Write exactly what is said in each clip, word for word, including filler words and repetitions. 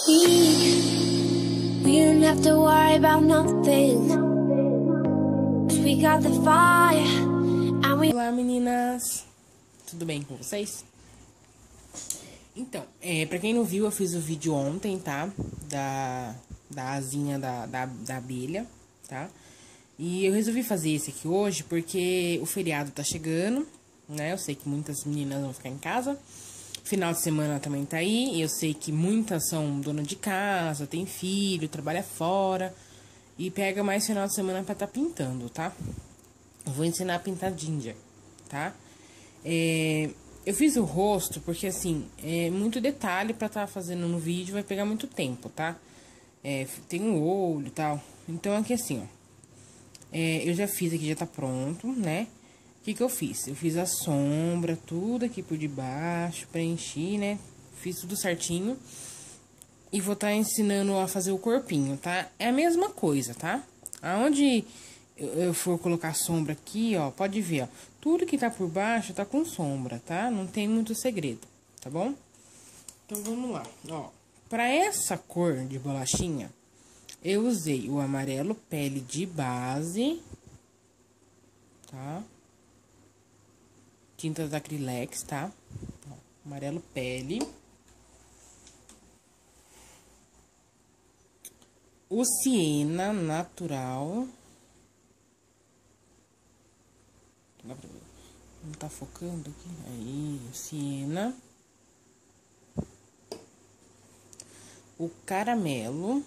We, we don't have to worry about nothing. 'Cause we got the fire and we... Olá, meninas! Tudo bem com vocês? Então, é, pra quem não viu, eu fiz o vídeo ontem, tá? Da, da asinha da, da, da abelha, tá? E eu resolvi fazer esse aqui hoje porque o feriado tá chegando, né? Eu sei que muitas meninas vão ficar em casa. Final de semana também tá aí. E eu sei que muitas são dona de casa, tem filho, trabalha fora. E pega mais final de semana pra tá pintando, tá? Eu vou ensinar a pintar ginger, tá? É, eu fiz o rosto porque, assim, é muito detalhe pra tá fazendo no vídeo. Vai pegar muito tempo, tá? É, tem um olho e tal. Então, aqui assim, ó. É, eu já fiz aqui, já tá pronto, né? O que que eu fiz? Eu fiz a sombra, tudo aqui por debaixo, preenchi, né? Fiz tudo certinho. E vou estar ensinando a fazer o corpinho, tá? É a mesma coisa, tá? Aonde eu, eu for colocar sombra aqui, ó, pode ver, ó. Tudo que tá por baixo tá com sombra, tá? Não tem muito segredo, tá bom? Então, vamos lá, ó. Pra essa cor de bolachinha, eu usei o amarelo pele de base, tá? Tintas Acrylex, tá? Ó, amarelo pele. O siena natural. Não tá focando aqui? Aí, o siena. O caramelo.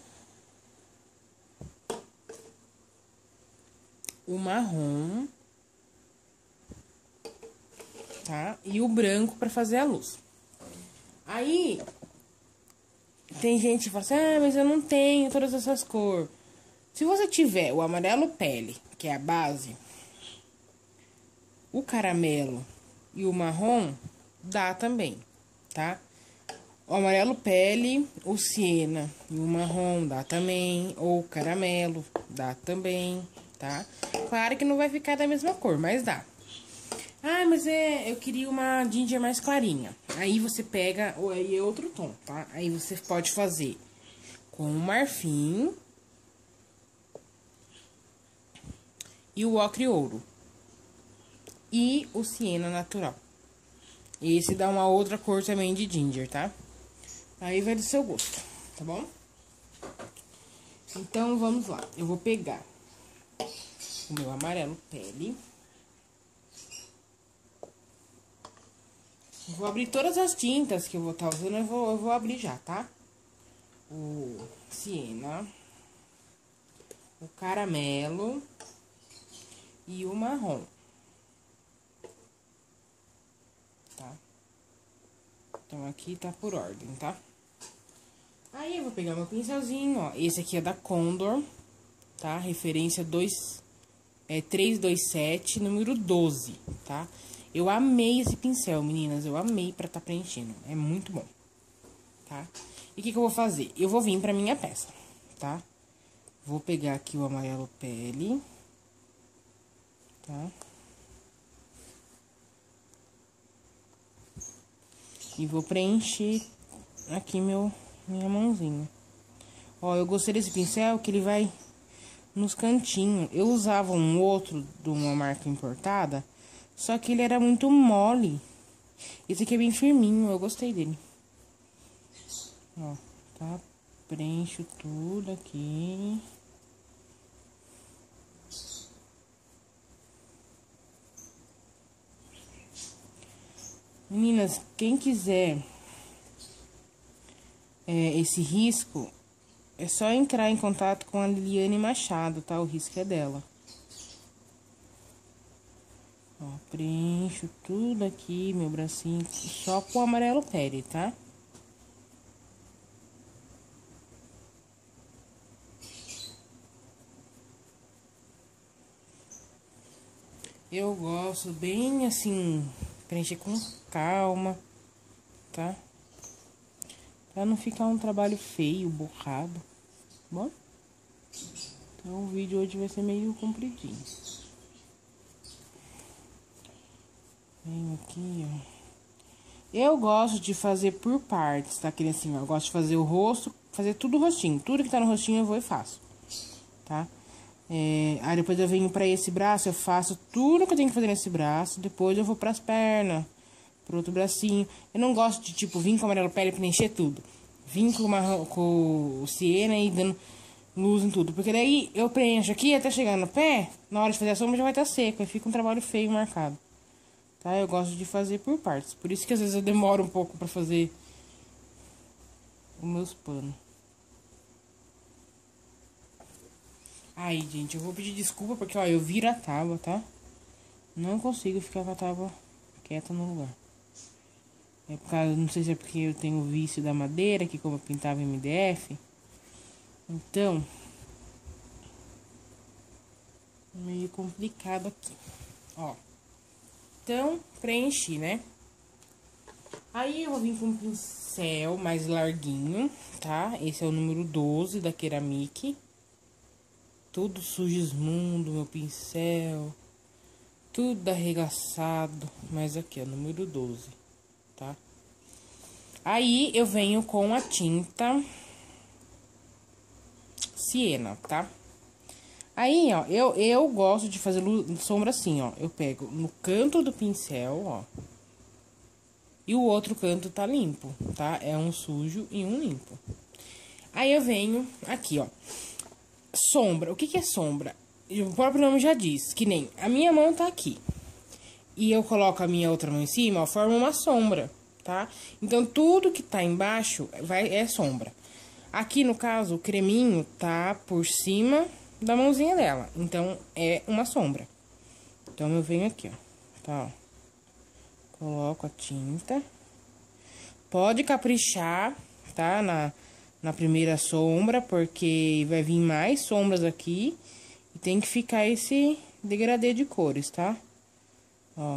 O marrom, tá? E o branco pra fazer a luz. Aí, tem gente que fala assim, ah, mas eu não tenho todas essas cores. Se você tiver o amarelo pele, que é a base, o caramelo e o marrom, dá também, tá? O amarelo pele, o siena e o marrom dá também, ou o caramelo dá também, tá? Claro que não vai ficar da mesma cor, mas dá. Ah, mas é, eu queria uma ginger mais clarinha. Aí você pega, ou aí é outro tom, tá? Aí você pode fazer com o marfim e o ocre ouro. E o siena natural. Esse dá uma outra cor também de ginger, tá? Aí vai do seu gosto, tá bom? Então, vamos lá. Eu vou pegar o meu amarelo pele. Vou abrir todas as tintas que eu vou estar tá usando, eu vou, eu vou abrir já, tá? O siena, o caramelo e o marrom, tá? Então, aqui tá por ordem, tá? Aí, eu vou pegar meu pincelzinho, ó. Esse aqui é da Condor, tá? Referência dois, é, três dois sete, número doze, tá? Eu amei esse pincel, meninas. Eu amei pra tá preenchendo. É muito bom, tá? E o que que eu vou fazer? Eu vou vir pra minha peça, tá? Vou pegar aqui o amarelo pele, tá? E vou preencher aqui meu, minha mãozinha. Ó, eu gostei desse pincel que ele vai nos cantinhos. Eu usava um outro de uma marca importada, só que ele era muito mole. Esse aqui é bem firminho, eu gostei dele. Ó, tá? Preencho tudo aqui. Meninas, quem quiser é, esse risco, é só entrar em contato com a Liliane Machado, tá? O risco é dela. Ó, preencho tudo aqui, meu bracinho, só com o amarelo pele, tá? Eu gosto bem assim, preencher com calma, tá? Pra não ficar um trabalho feio, borrado, bom? Então o vídeo hoje vai ser meio compridinho. Venho aqui, ó. Eu gosto de fazer por partes, tá? Que assim, ó, eu gosto de fazer o rosto, fazer tudo o rostinho. Tudo que tá no rostinho eu vou e faço, tá? É, aí depois eu venho pra esse braço, eu faço tudo que eu tenho que fazer nesse braço. Depois eu vou pras pernas, pro outro bracinho. Eu não gosto de, tipo, vir com amarelo pele e preencher tudo. Vim com, uma, com o siena e dando luz em tudo. Porque daí eu preencho aqui até chegar no pé, na hora de fazer a sombra já vai estar seco. Aí fica um trabalho feio marcado. Tá? Eu gosto de fazer por partes. Por isso que às vezes eu demoro um pouco pra fazer os meus panos. Aí, gente, eu vou pedir desculpa porque, ó, eu viro a tábua, tá? Não consigo ficar com a tábua quieta no lugar. É por causa, não sei se é porque eu tenho o vício da madeira, que como eu pintava em M D F. Então, meio complicado aqui. Ó. Então, preenchi, né? Aí eu vou vir com um pincel mais larguinho, tá? Esse é o número doze da Ceramic. Todo sujismundo, meu pincel. Tudo arregaçado. Mas aqui, ó, número doze, tá? Aí eu venho com a tinta siena, tá? Aí, ó, eu, eu gosto de fazer sombra assim, ó. Eu pego no canto do pincel, ó. E o outro canto tá limpo, tá? É um sujo e um limpo. Aí eu venho aqui, ó. Sombra. O que que é sombra? O próprio nome já diz, que nem a minha mão tá aqui. E eu coloco a minha outra mão em cima, ó, forma uma sombra, tá? Então, tudo que tá embaixo vai, é sombra. Aqui, no caso, o creminho tá por cima da mãozinha dela. Então, é uma sombra. Então, eu venho aqui, ó. Tá, ó. Coloco a tinta. Pode caprichar, tá? Na, na primeira sombra, porque vai vir mais sombras aqui. E tem que ficar esse degradê de cores, tá? Ó.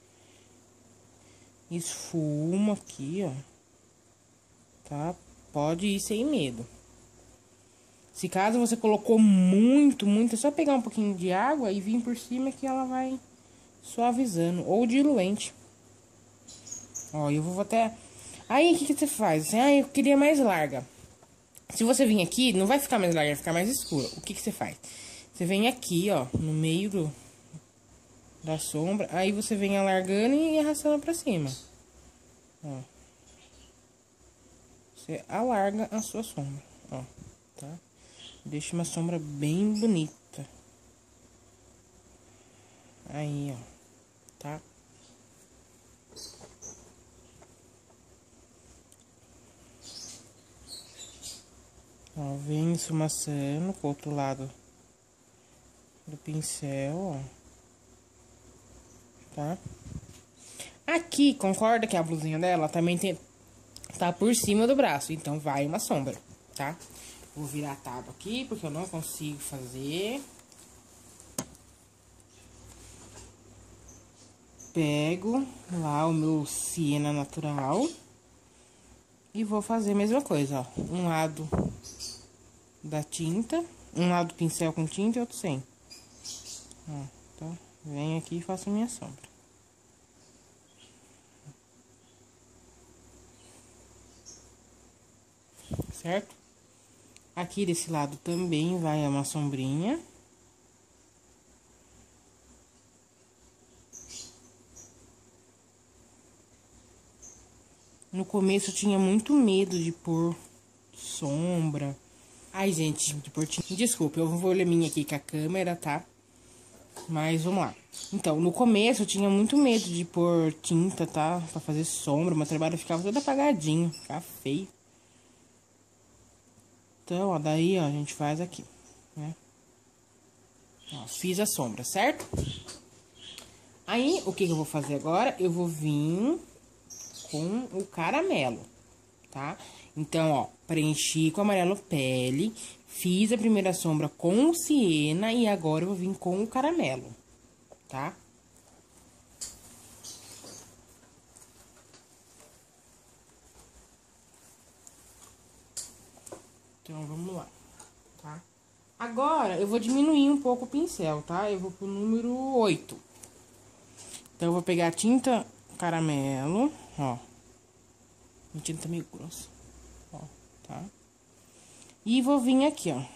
Esfuma aqui, ó. Tá? Pode ir sem medo. Se caso você colocou muito, muito, é só pegar um pouquinho de água e vir por cima que ela vai suavizando. Ou diluente. Ó, eu vou até... Aí, o que que você faz? Assim, ah, eu queria mais larga. Se você vir aqui, não vai ficar mais larga, vai ficar mais escura. O que que você faz? Você vem aqui, ó, no meio do, da sombra. Aí você vem alargando e arrastando pra cima. Ó. Você alarga a sua sombra, ó, tá? Deixa uma sombra bem bonita. Aí, ó, tá? Ó, vem esfumaçando com o outro lado do pincel, ó. Tá? Aqui, concorda que a blusinha dela também tem... tá por cima do braço, então vai uma sombra, tá? Vou virar a tábua aqui, porque eu não consigo fazer. Pego lá o meu siena natural. E vou fazer a mesma coisa, ó. Um lado da tinta, um lado do pincel com tinta e outro sem. Ó, tá? Venho aqui e faço a minha sombra. Certo? Aqui desse lado também vai uma sombrinha. No começo eu tinha muito medo de pôr sombra. Ai, gente, de pôr tinta. Desculpa, eu vou ler minha aqui com a câmera, tá? Mas vamos lá. Então, no começo eu tinha muito medo de pôr tinta, tá? Pra fazer sombra, meu trabalho ficava todo apagadinho, ficava feio. Então, ó, daí, ó, a gente faz aqui, né? Ó, fiz a sombra, certo? Aí, o que que eu vou fazer agora? Eu vou vir com o caramelo, tá? Então, ó, preenchi com amarelo pele, fiz a primeira sombra com o siena e agora eu vou vir com o caramelo, tá? Então, vamos lá, tá? Agora, eu vou diminuir um pouco o pincel, tá? Eu vou pro número oito. Então, eu vou pegar a tinta caramelo, ó. Minha tinta tá meio grossa. Ó, tá? E vou vir aqui, ó.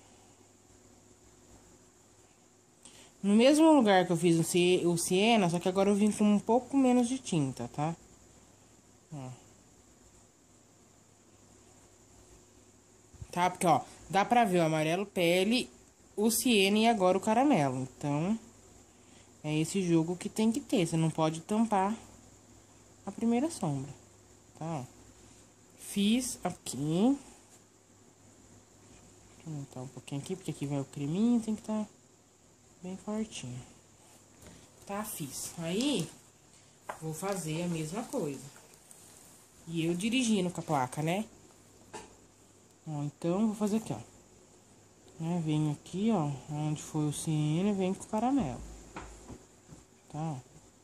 No mesmo lugar que eu fiz o siena, só que agora eu vim com um pouco menos de tinta, tá? Ó. Tá? Porque, ó, dá pra ver o amarelo pele, o siena e agora o caramelo. Então, é esse jogo que tem que ter. Você não pode tampar a primeira sombra, tá? Ó. Fiz aqui. Deixa eu aumentar um pouquinho aqui, porque aqui vai o creminho, tem que estar bem fortinho. Tá, fiz. Aí, vou fazer a mesma coisa. E eu dirigindo com a placa, né? Ó, então, vou fazer aqui, ó. Né, venho aqui, ó, onde foi o siena, venho com o caramelo. Tá?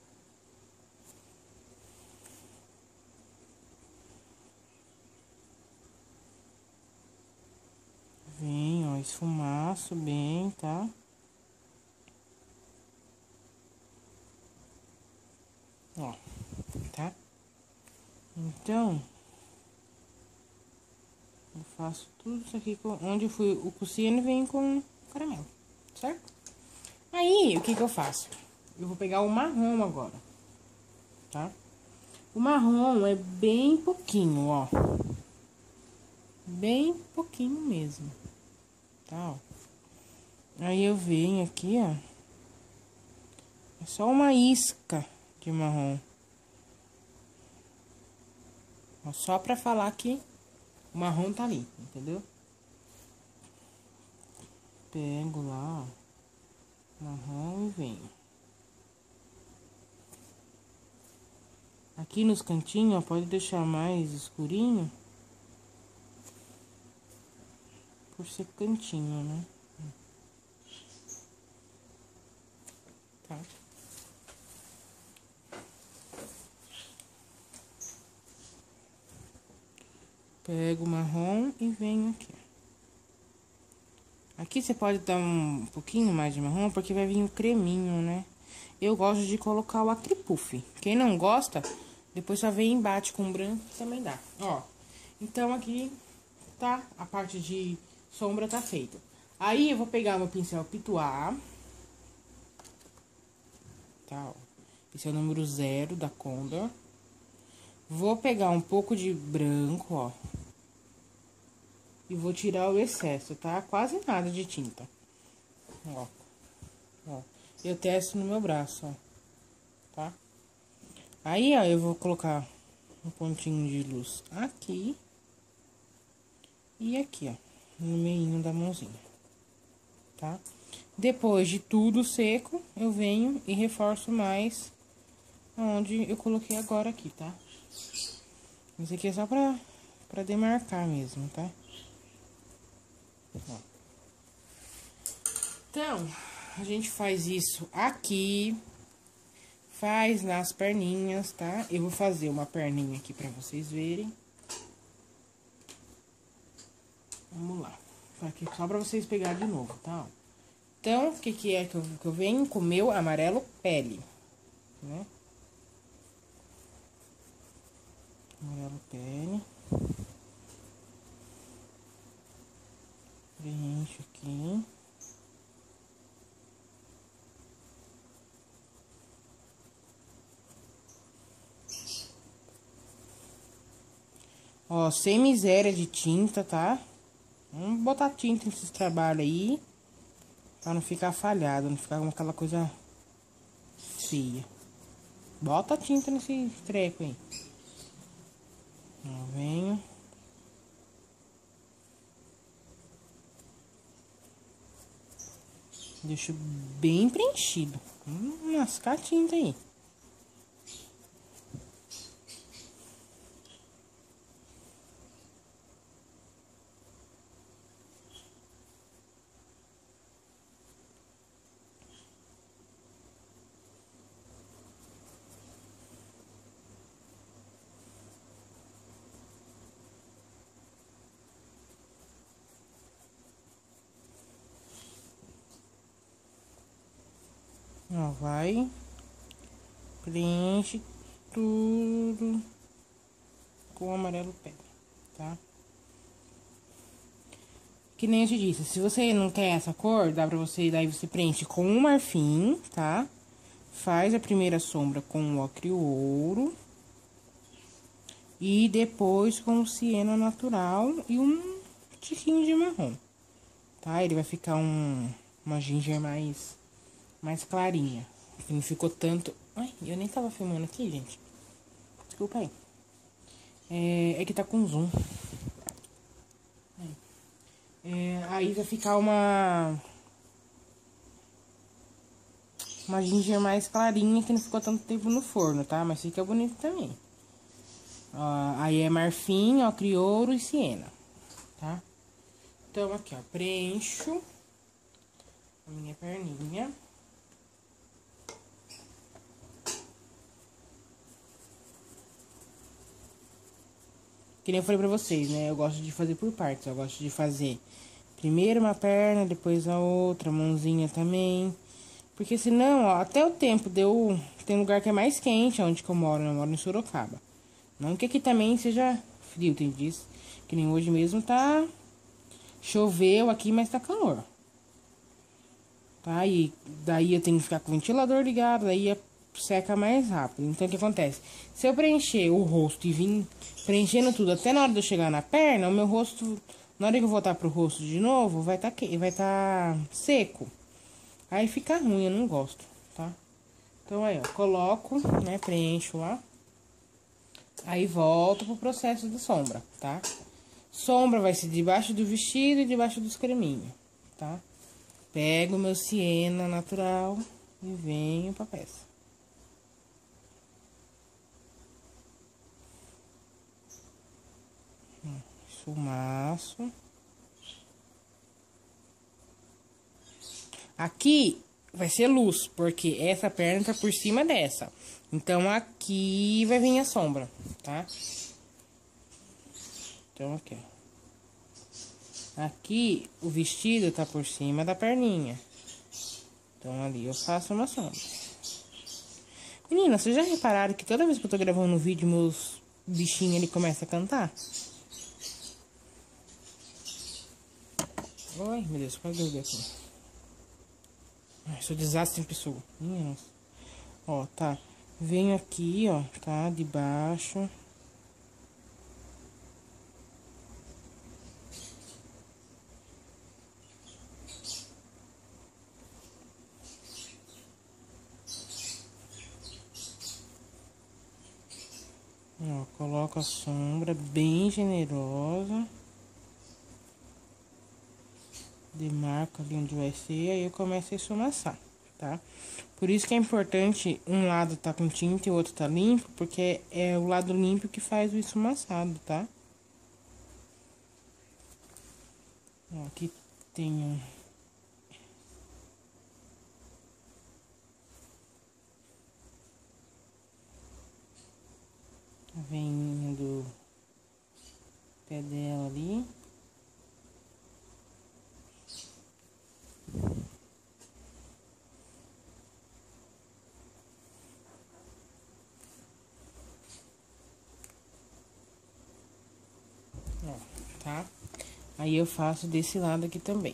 Vem, ó, esfumaço bem, tá? Ó, tá? Então, eu faço tudo isso aqui, com, onde eu fui o siena, vem com caramelo, certo? Aí, o que que eu faço? Eu vou pegar o marrom agora, tá? O marrom é bem pouquinho, ó. Bem pouquinho mesmo, tá? Ó. Aí eu venho aqui, ó. É só uma isca de marrom. Ó, só pra falar que o marrom tá ali, entendeu? Pego lá, ó, marrom e venho. Aqui nos cantinhos, ó, pode deixar mais escurinho. Por ser cantinho, né? Tá. Pego o marrom e venho aqui. Aqui você pode dar um pouquinho mais de marrom, porque vai vir o creminho, né? Eu gosto de colocar o acripuff. Quem não gosta, depois só vem e bate com branco, também dá. Ó, então aqui tá, a parte de sombra tá feita. Aí eu vou pegar meu pincel Pituá. Tá, ó. Pincel número zero da Condor. Vou pegar um pouco de branco, ó. E vou tirar o excesso, tá? Quase nada de tinta. Ó. Ó. Eu testo no meu braço, ó. Tá? Aí, ó, eu vou colocar um pontinho de luz aqui. E aqui, ó. No meio da mãozinha. Tá? Depois de tudo seco, eu venho e reforço mais onde eu coloquei agora aqui, tá? Isso aqui é só pra, pra demarcar mesmo, tá? Ó. Então, a gente faz isso aqui, faz nas perninhas, tá? Eu vou fazer uma perninha aqui pra vocês verem. Vamos lá. Aqui, só pra vocês pegarem de novo, tá? Então, o que que é que eu, que eu venho com o meu amarelo pele, né? Amarelo pele. Preencho aqui. Ó, sem miséria de tinta, tá? Vamos botar tinta nesses trabalhos aí, pra não ficar falhado, não ficar com aquela coisa feia. Bota tinta nesse treco aí. Ó, venho. Deixo bem preenchido. Hum, mascar a tinta aí. Ó, vai, preenche tudo com o amarelo pele, tá? Que nem eu te disse, se você não quer essa cor, dá pra você, daí você preenche com um marfim, tá? Faz a primeira sombra com o ocre ouro. E depois com o siena natural e um tiquinho de marrom, tá? Ele vai ficar um, uma ginger mais, mais clarinha. Não ficou tanto... Ai, eu nem tava filmando aqui, gente. Desculpa aí. É, é que tá com zoom. É, aí vai ficar uma... Uma ginger mais clarinha, que não ficou tanto tempo no forno, tá? Mas fica bonito também. Ó, aí é marfim, ocre ouro e siena, tá? Então, aqui, ó, preencho a minha perninha. Que nem eu falei pra vocês, né? Eu gosto de fazer por partes. Eu gosto de fazer primeiro uma perna, depois a outra, mãozinha também. Porque senão, ó, até o tempo deu... Tem lugar que é mais quente, onde que eu moro, eu moro em Sorocaba. Não que aqui também seja frio, tem dias. Que nem hoje mesmo tá... Choveu aqui, mas tá calor. Tá? E daí eu tenho que ficar com o ventilador ligado, daí seca mais rápido. Então, o que acontece? Se eu preencher o rosto e vir preenchendo tudo até na hora de eu chegar na perna, o meu rosto... Na hora que eu voltar pro rosto de novo, vai tá, vai tá seco. Aí fica ruim, eu não gosto, tá? Então, aí, ó, coloco, né, preencho lá. Aí, volto pro processo de sombra, tá? Sombra vai ser debaixo do vestido e debaixo dos creminhos, tá? Pego o meu siena natural e venho pra peça. Esfumaço. Aqui vai ser luz, porque essa perna tá por cima dessa. Então, aqui vai vir a sombra, tá? Então, aqui, ó. Aqui, o vestido tá por cima da perninha. Então, ali eu faço uma sombra. Meninas, vocês já repararam que toda vez que eu tô gravando um vídeo, meus bichinhos, ele começa a cantar? Oi, meu Deus, quase derrubei aqui. Ai, sou desastre em pessoa. Minha nossa. Ó, tá. Venho aqui, ó, tá? De baixo. Ó, coloco a sombra bem generosa. Demarco ali onde vai ser, aí eu começo a esfumaçar, tá? Por isso que é importante um lado tá com tinta e o outro tá limpo, porque é o lado limpo que faz o esfumaçado, tá? Ó, aqui tem um... Tá vendo o pé dela ali. Ó, tá? Aí eu faço desse lado aqui também.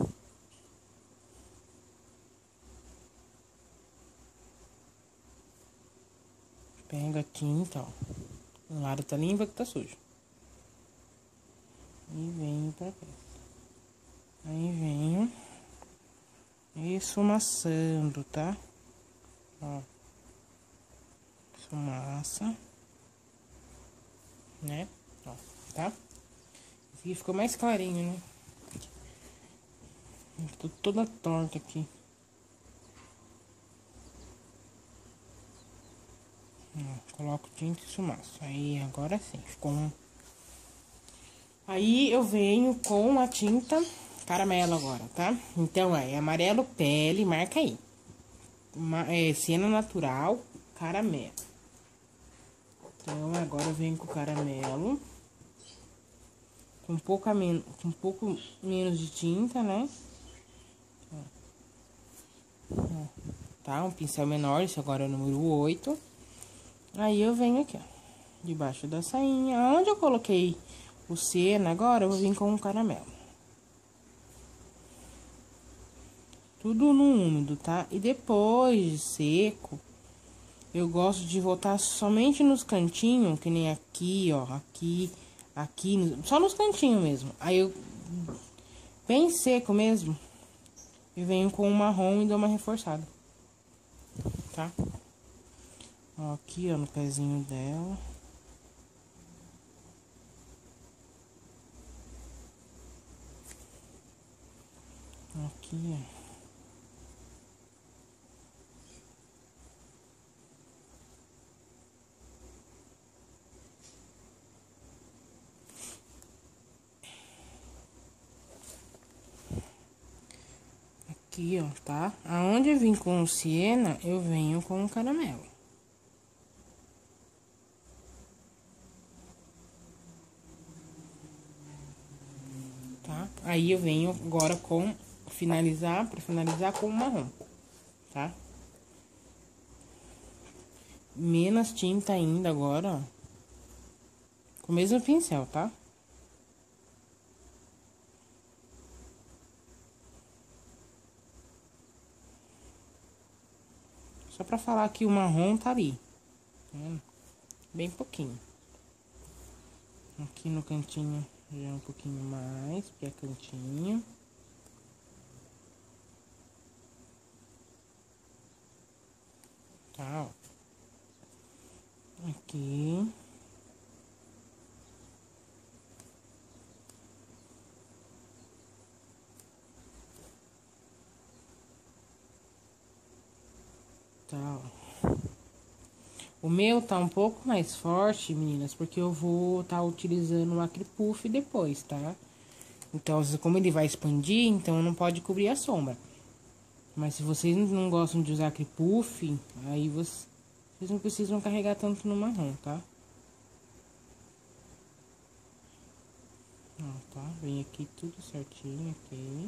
Pega a tinta, ó. Um lado tá limpo, aqui tá sujo. E venho pra cá. Aí venho esfumaçando, tá? Ó. Esfumaça. Né? Ó, tá? Esse aqui ficou mais clarinho, né? Tô toda torta aqui. Ó, coloco tinta e esfumaço. Aí, agora sim, ficou um... Aí, eu venho com a tinta caramelo agora, tá? Então, é amarelo pele, marca aí. Uma, é, siena natural, caramelo. Então, agora eu venho com o caramelo. Com, pouca men com um pouco menos de tinta, né? Ó, tá? Um pincel menor, esse agora é o número oito. Aí, eu venho aqui, ó. debaixo da sainha. Onde eu coloquei o siena agora, eu vou vir com o caramelo. Tudo no úmido, tá? E depois de seco, eu gosto de voltar somente nos cantinhos, que nem aqui, ó, aqui, aqui, só nos cantinhos mesmo. Aí eu, bem seco mesmo, eu venho com o marrom e dou uma reforçada, tá? Ó, aqui, ó, no pezinho dela. Aqui, ó. Aqui, ó, tá? Aonde eu vim com o siena, eu venho com o caramelo. Tá? Aí eu venho agora com finalizar, pra finalizar com o marrom, tá? Menos tinta ainda agora, ó. Com o mesmo pincel, tá? Só pra falar que o marrom tá ali. Tá vendo? Bem pouquinho. Aqui no cantinho já é um pouquinho mais, porque é cantinho. Tá, ó. Aqui. Tá, ó. O meu tá um pouco mais forte, meninas, porque eu vou tá utilizando o acry puff depois, tá? Então, como ele vai expandir, então não pode cobrir a sombra. Mas se vocês não gostam de usar acry puff, aí vocês, vocês não precisam carregar tanto no marrom, tá? Ó, tá? Vem aqui tudo certinho, aqui.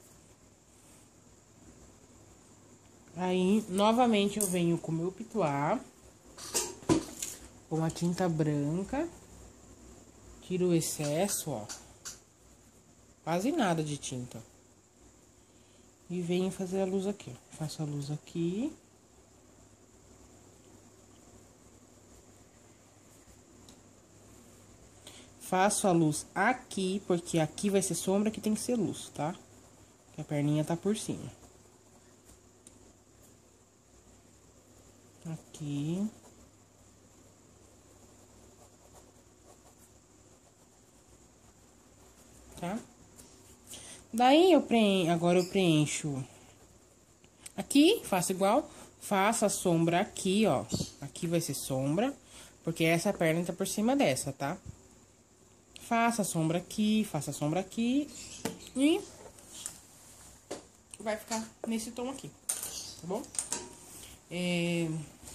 Aí, novamente, eu venho com o meu pituá, com a tinta branca, tiro o excesso, ó, quase nada de tinta. E venho fazer a luz aqui, ó. Faço a luz aqui. Faço a luz aqui, porque aqui vai ser sombra, aqui tem que ser luz, tá? Porque a perninha tá por cima. Aqui. Tá? Daí, eu preencho, agora eu preencho aqui, faço igual, faço a sombra aqui, ó. Aqui vai ser sombra, porque essa perna tá por cima dessa, tá? Faço a sombra aqui, faço a sombra aqui e vai ficar nesse tom aqui, tá bom? É...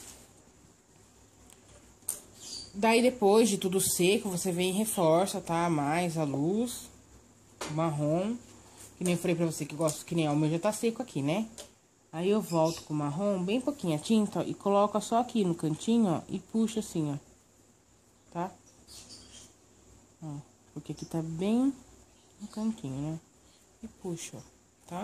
Daí, depois de tudo seco, você vem e reforça, tá? Mais a luz, o marrom. Que nem eu falei pra você que gosto, que nem ó, o meu já tá seco aqui, né? Aí eu volto com o marrom, bem pouquinho a tinta, ó, e coloco só aqui no cantinho, ó, e puxo assim, ó. Tá? Ó, porque aqui tá bem no cantinho, né? E puxo, ó, tá?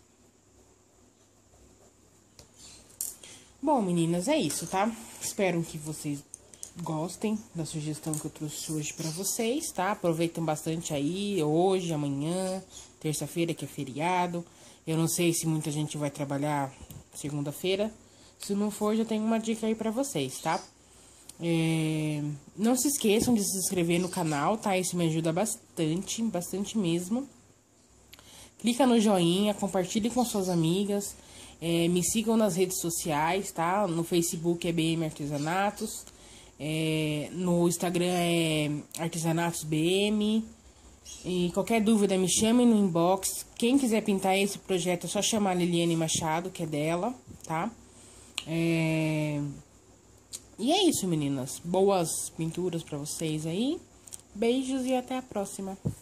Bom, meninas, é isso, tá? Espero que vocês gostem da sugestão que eu trouxe hoje pra vocês, tá? Aproveitem bastante aí, hoje, amanhã, terça-feira, que é feriado. Eu não sei se muita gente vai trabalhar segunda-feira. Se não for, já tenho uma dica aí pra vocês, tá? É... Não se esqueçam de se inscrever no canal, tá? Isso me ajuda bastante, bastante mesmo. Clica no joinha, compartilhe com suas amigas. É, me sigam nas redes sociais, tá? No Facebook é B M Artesanatos. É, no Instagram é Artesanatos B M. E qualquer dúvida me chame no inbox. Quem quiser pintar esse projeto é só chamar a Liliane Machado, que é dela, tá? É... E é isso, meninas. Boas pinturas pra vocês aí. Beijos e até a próxima.